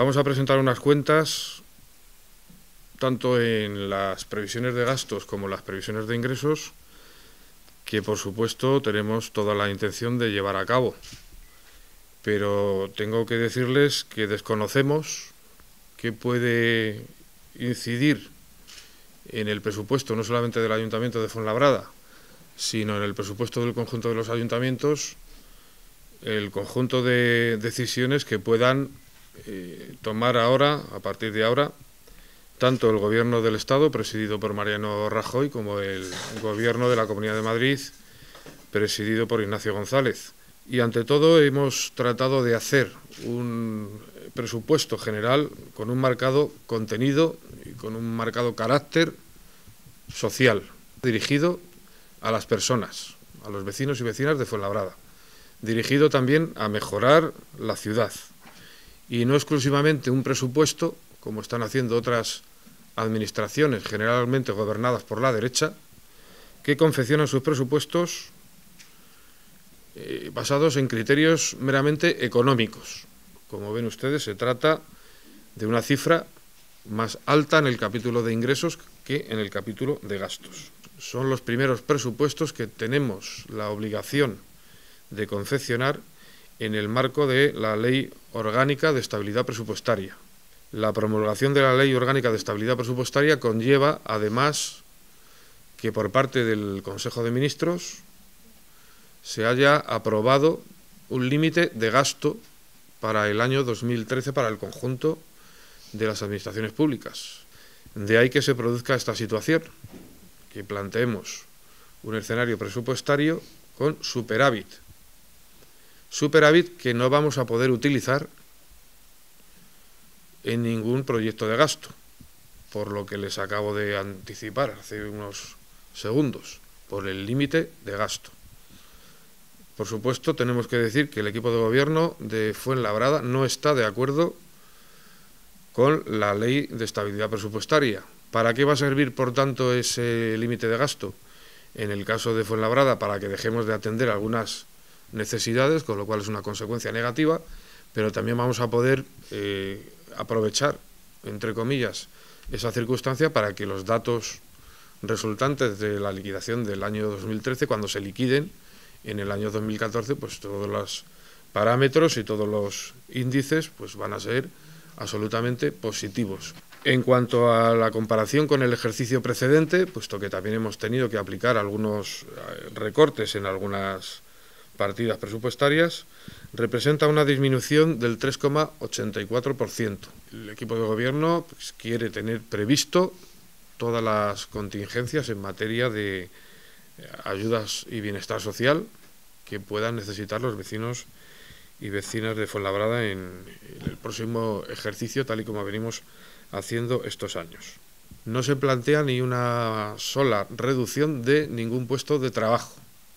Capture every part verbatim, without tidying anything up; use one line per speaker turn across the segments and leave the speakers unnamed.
Vamos a presentar unas cuentas, tanto en las previsiones de gastos como las previsiones de ingresos, que por supuesto tenemos toda la intención de llevar a cabo. Pero tengo que decirles que desconocemos qué puede incidir en el presupuesto, no solamente del Ayuntamiento de Fuenlabrada, sino en el presupuesto del conjunto de los ayuntamientos, el conjunto de decisiones que puedan eh, tomar ahora, a partir de ahora, tanto el Gobierno del Estado, presidido por Mariano Rajoy, como el Gobierno de la Comunidad de Madrid, presidido por Ignacio González. Y ante todo hemos tratado de hacer un presupuesto general con un marcado contenido y con un marcado carácter social, dirigido a las personas, a los vecinos y vecinas de Fuenlabrada, dirigido también a mejorar la ciudad, y no exclusivamente un presupuesto, como están haciendo otras administraciones generalmente gobernadas por la derecha, que confeccionan sus presupuestos eh, basados en criterios meramente económicos. Como ven ustedes, se trata de una cifra más alta en el capítulo de ingresos que en el capítulo de gastos. Son los primeros presupuestos que tenemos la obligación de confeccionar en el marco de la Ley Orgánica de Estabilidad Presupuestaria. La promulgación de la Ley Orgánica de Estabilidad Presupuestaria conlleva, además, que por parte del Consejo de Ministros se haya aprobado un límite de gasto para el año dos mil trece para el conjunto de las administraciones públicas. De ahí que se produzca esta situación, que planteemos un escenario presupuestario con superávit. Superávit que no vamos a poder utilizar en ningún proyecto de gasto, por lo que les acabo de anticipar hace unos segundos, por el límite de gasto. Por supuesto, tenemos que decir que el equipo de gobierno de Fuenlabrada no está de acuerdo con la Ley de Estabilidad Presupuestaria. ¿Para qué va a servir, por tanto, ese límite de gasto? En el caso de Fuenlabrada, para que dejemos de atender algunas necesidades, con lo cual es una consecuencia negativa, pero también vamos a poder eh, aprovechar, entre comillas, esa circunstancia para que los datos resultantes de la liquidación del año dos mil trece, cuando se liquiden en el año dos mil catorce, pues todos los parámetros y todos los índices pues van a ser absolutamente positivos. En cuanto a la comparación con el ejercicio precedente, puesto que también hemos tenido que aplicar algunos recortes en algunas partidas presupuestarias, representa una disminución del tres coma ochenta y cuatro por ciento. El equipo de gobierno pues, quiere tener previsto todas las contingencias en materia de ayudas y bienestar social que puedan necesitar los vecinos y vecinas de Fuenlabrada en el próximo ejercicio, tal y como venimos haciendo estos años. No se plantea ni una sola reducción de ningún puesto de trabajo,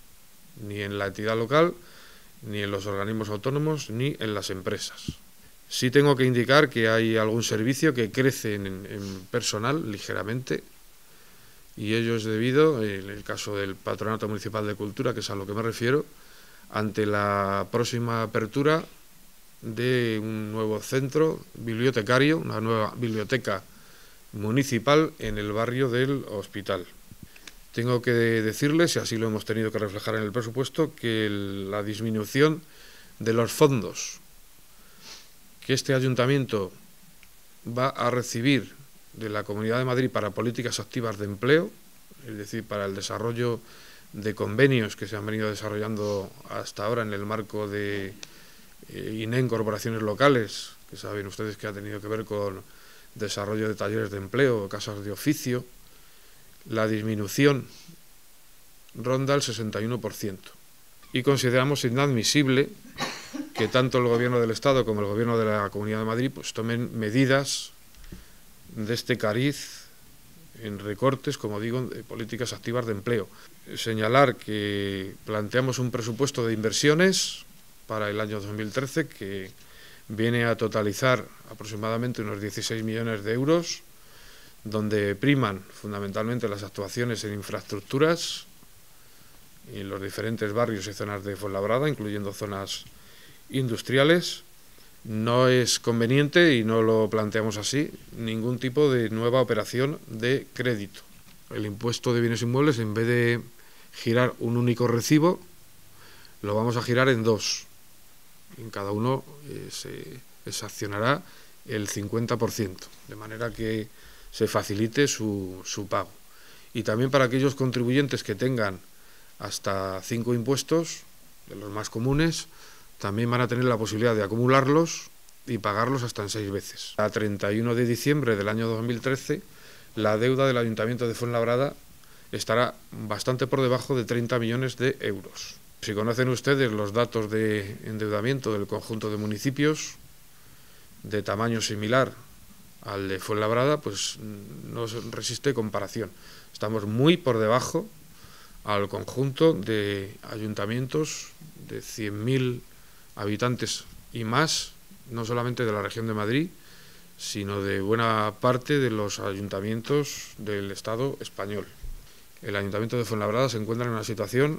ni en la entidad local, ni en los organismos autónomos, ni en las empresas. Sí tengo que indicar que hay algún servicio que crece en, en personal ligeramente, y ello es debido, en el caso del Patronato Municipal de Cultura, que es a lo que me refiero, ante la próxima apertura de un nuevo centro bibliotecario, una nueva biblioteca municipal en el barrio del Hospital. Tengo que decirles, y así lo hemos tenido que reflejar en el presupuesto, que el, la disminución de los fondos que este ayuntamiento va a recibir de la Comunidad de Madrid para políticas activas de empleo, es decir, para el desarrollo de convenios que se han venido desarrollando hasta ahora en el marco de eh, I N E M Corporaciones Locales, que saben ustedes que ha tenido que ver con desarrollo de talleres de empleo, casas de oficio. La disminución ronda el sesenta y uno por ciento. Y consideramos inadmisible que tanto el Gobierno del Estado como el Gobierno de la Comunidad de Madrid pues, tomen medidas de este cariz en recortes, como digo, de políticas activas de empleo. Señalar que planteamos un presupuesto de inversiones para el año dos mil trece que viene a totalizar aproximadamente unos dieciséis millones de euros, donde priman fundamentalmente las actuaciones en infraestructuras en los diferentes barrios y zonas de Fuenlabrada, incluyendo zonas industriales, No es conveniente, y no lo planteamos así, ningún tipo de nueva operación de crédito. El impuesto de bienes inmuebles, en vez de girar un único recibo, lo vamos a girar en dos. En cada uno eh, se exaccionará el cincuenta por ciento, de manera que se facilite su, su pago. Y también para aquellos contribuyentes que tengan hasta cinco impuestos, de los más comunes, también van a tener la posibilidad de acumularlos y pagarlos hasta en seis veces. A treinta y uno de diciembre del año dos mil trece, la deuda del Ayuntamiento de Fuenlabrada estará bastante por debajo de treinta millones de euros. Si conocen ustedes los datos de endeudamiento del conjunto de municipios de tamaño similar al de Fuenlabrada, pues no resiste comparación. Estamos muy por debajo al conjunto de ayuntamientos de cien mil habitantes y más, no solamente de la región de Madrid, sino de buena parte de los ayuntamientos del Estado español. El Ayuntamiento de Fuenlabrada se encuentra en una situación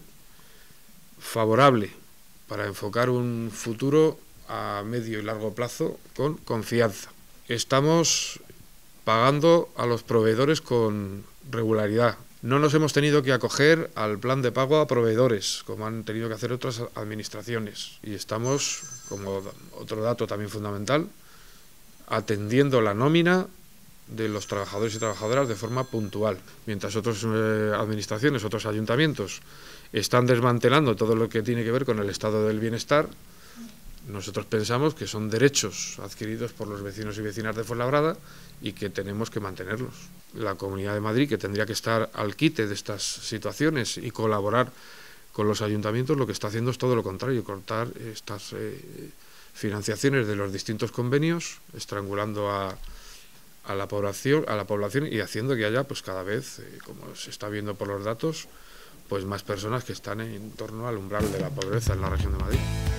favorable para enfocar un futuro a medio y largo plazo con confianza. Estamos pagando a los proveedores con regularidad. No nos hemos tenido que acoger al plan de pago a proveedores, como han tenido que hacer otras administraciones. Y estamos, como otro dato también fundamental, atendiendo la nómina de los trabajadores y trabajadoras de forma puntual. Mientras otras eh, administraciones, otros ayuntamientos están desmantelando todo lo que tiene que ver con el estado del bienestar, nosotros pensamos que son derechos adquiridos por los vecinos y vecinas de Fuenlabrada y que tenemos que mantenerlos. La Comunidad de Madrid, que tendría que estar al quite de estas situaciones y colaborar con los ayuntamientos, lo que está haciendo es todo lo contrario, cortar estas eh, financiaciones de los distintos convenios, estrangulando a, a la población, a la población y haciendo que haya, pues cada vez, eh, como se está viendo por los datos, pues más personas que están en torno al umbral de la pobreza en la región de Madrid.